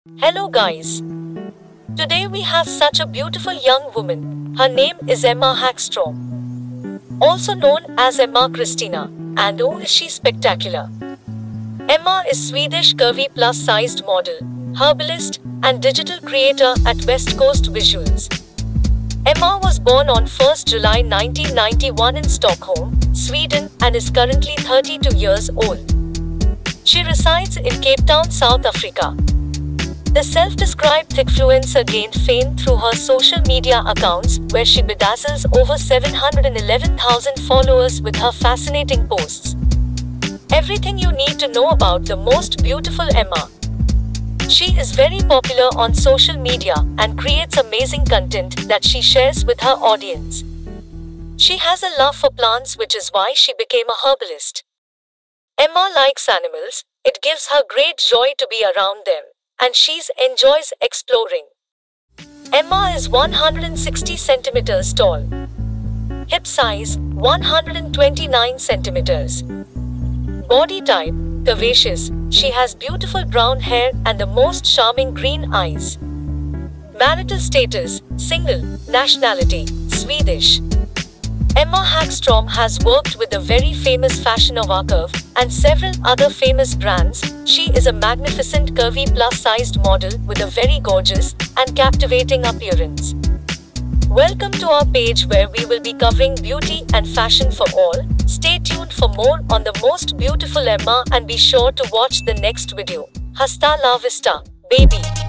Hello guys. Today we have such a beautiful young woman. Her name is Emma Hackstrom, also known as Emma Christina. And oh, is she spectacular. Emma is Swedish curvy plus-sized model, herbalist, and digital creator at West Coast Visuals. Emma was born on 1st July 1991 in Stockholm, Sweden, and is currently 32 years old. She resides in Cape Town, South Africa. The self-described thickfluencer gained fame through her social media accounts, where she bedazzles over 711,000 followers with her fascinating posts. Everything you need to know about the most beautiful Emma. She is very popular on social media and creates amazing content that she shares with her audience. She has a love for plants, which is why she became a herbalist. Emma likes animals. It gives her great joy to be around them, and she enjoys exploring. Emma is 160 centimeters tall. Hip size 129 centimeters. Body type curvaceous. She has beautiful brown hair and the most charming green eyes. Marital status single. Nationality Swedish. Emma Hackstrom has worked with the very famous Fashion Nova Curve and several other famous brands. She is a magnificent curvy plus-sized model with a very gorgeous and captivating appearance. Welcome to our page where we will be covering beauty and fashion for all. Stay tuned for more on the most beautiful Emma and be sure to watch the next video. Hasta la vista, baby.